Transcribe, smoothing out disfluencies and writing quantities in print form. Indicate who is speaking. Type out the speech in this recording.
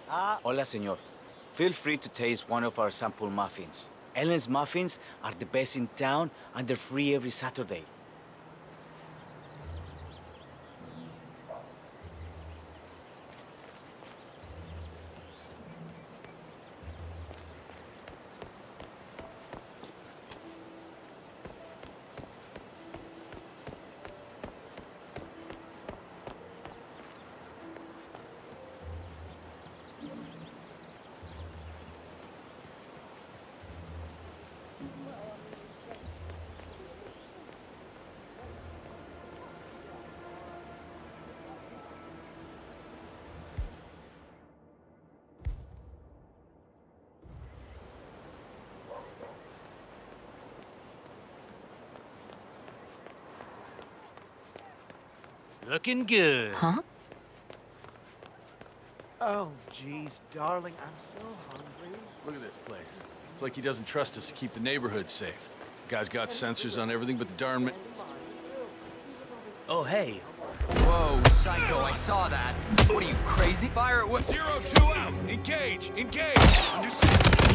Speaker 1: Hola, señor. Feel free to taste one of our sample muffins. Ellen's muffins are the best in town, and they're free every Saturday.
Speaker 2: Looking good.
Speaker 3: Huh?
Speaker 4: Oh, geez, darling, I'm so hungry.
Speaker 5: Look at this place. It's like he doesn't trust us to keep the neighborhood safe. Guy's got sensors on everything but the darn
Speaker 2: Oh, hey.
Speaker 6: Whoa, psycho, I saw that. What are you, crazy? Fire at what?
Speaker 5: 0-2 out! Engage! Engage! Understand?